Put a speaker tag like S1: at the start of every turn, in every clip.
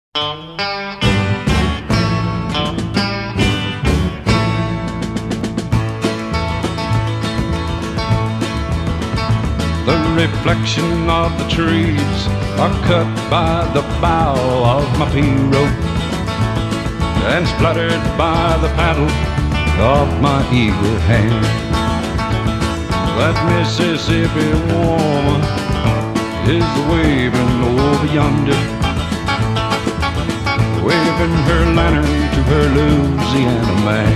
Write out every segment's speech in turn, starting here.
S1: The reflection of the trees are cut by the bow of my pirogue and splattered by the paddle of my eager hand. That Mississippi woman is waving over yonder, waving her lantern to her Louisiana man.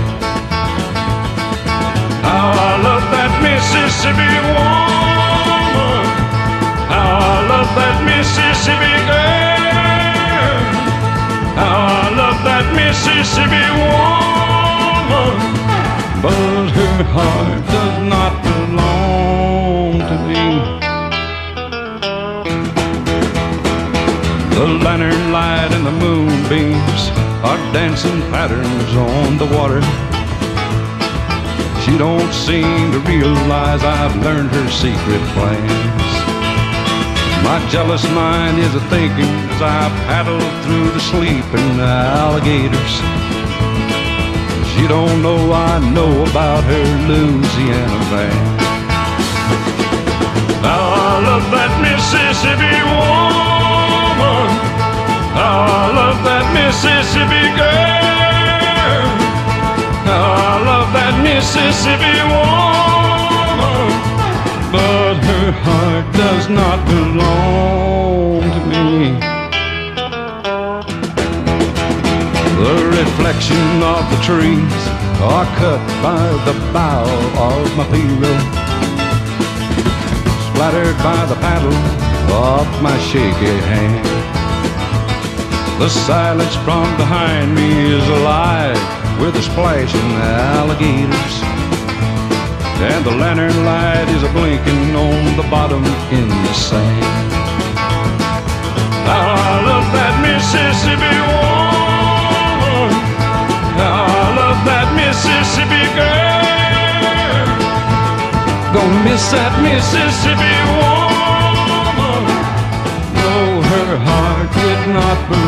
S1: How I love that Mississippi woman, how I love that Mississippi girl, how I love that Mississippi woman, but her heart does not belong to me. The lantern light and the moonbeams are dancing patterns on the water. She don't seem to realize I've learned her secret plans. My jealous mind is a-thinking as I paddle through the sleeping alligators. She don't know I know about her Louisiana man. Now I love that Mississippi woman, how I love that Mississippi girl, how I love that Mississippi woman, but her heart does not belong to me. The reflection of the trees are cut by the bow of my pirogue, splattered by the paddle of my shaky hand. The silence from behind me is alive with the splashing alligators, and the lantern light is a-blinking on the bottom in the sand. How I love that Mississippi woman, how I love that Mississippi girl, gonna miss that Mississippi woman, no, her heart did not belong